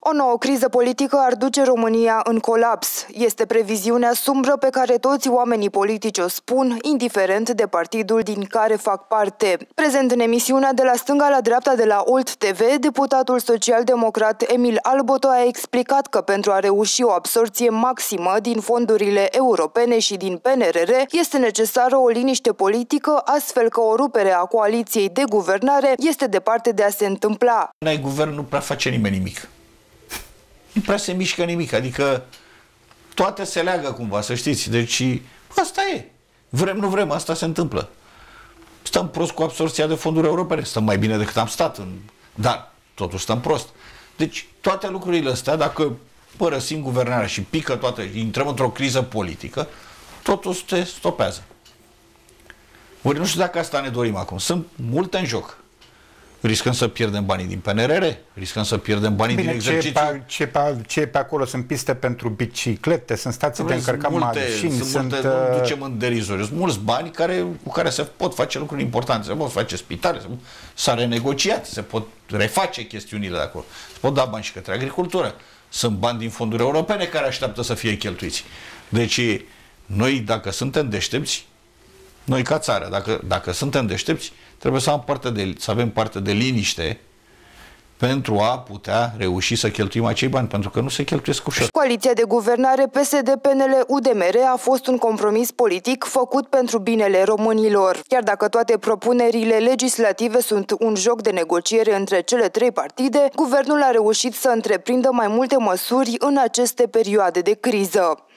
O nouă criză politică ar duce România în colaps. Este previziunea sumbră pe care toți oamenii politici o spun, indiferent de partidul din care fac parte. Prezent în emisiunea De la stânga la dreapta de la Olt TV, deputatul social-democrat Emil Alboto a explicat că pentru a reuși o absorbție maximă din fondurile europene și din PNRR este necesară o liniște politică, astfel că o rupere a coaliției de guvernare este departe de a se întâmpla. N-ai guvern, nu prea face nimeni nimic. Nu prea se mișcă nimic, adică toate se leagă cumva, să știți. Deci asta e. Vrem, nu vrem, asta se întâmplă. Stăm prost cu absorbția de fonduri europene, stăm mai bine decât am stat, dar totuși stăm prost. Deci toate lucrurile astea, dacă părăsim guvernarea și pică toate, intrăm într-o criză politică, totul se stopează. Ori nu știu dacă asta ne dorim acum. Sunt multe în joc. Riscăm să pierdem banii din PNRR, riscăm să pierdem banii din exercițiu. Ce pe acolo? Sunt piste pentru biciclete, sunt stații de încărcat mașini. Sunt multe, nu ducem în derizoriu. Sunt mulți bani cu care se pot face lucruri importante. Se pot face spitale, s-a renegociat, se pot reface chestiunile de acolo. Se pot da bani și către agricultură. Sunt bani din fonduri europene care așteaptă să fie cheltuiți. Deci, noi, dacă suntem deștepți, noi ca țară, dacă suntem deștepți, trebuie să avem parte de liniște pentru a putea reuși să cheltuim acei bani, pentru că nu se cheltuiesc ușor. Coaliția de guvernare PSD-PNL-UDMR a fost un compromis politic făcut pentru binele românilor. Chiar dacă toate propunerile legislative sunt un joc de negociere între cele trei partide, guvernul a reușit să întreprindă mai multe măsuri în aceste perioade de criză.